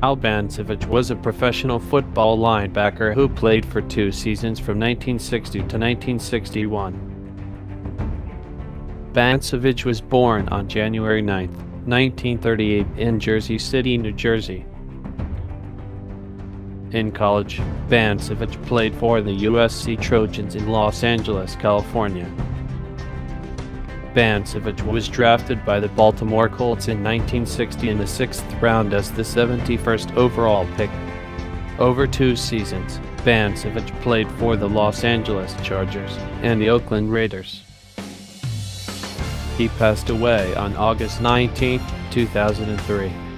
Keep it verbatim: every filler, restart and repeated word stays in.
Bansavage was a professional football linebacker who played for two seasons from nineteen sixty to nineteen sixty-one. Bansavage was born on January ninth, nineteen thirty-eight in Jersey City, New Jersey. In college, Bansavage played for the U S C Trojans in Los Angeles, California. Bansavage was drafted by the Baltimore Colts in nineteen sixty in the sixth round as the seventy-first overall pick. Over two seasons, Bansavage played for the Los Angeles Chargers and the Oakland Raiders. He passed away on August nineteenth, two thousand three.